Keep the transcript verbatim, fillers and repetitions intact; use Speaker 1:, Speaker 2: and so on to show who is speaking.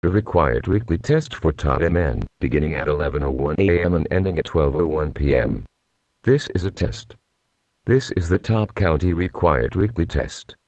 Speaker 1: The required weekly test for Top M N, beginning at eleven oh one a m and ending at twelve oh one p m This is a test. This is the Top County required weekly test.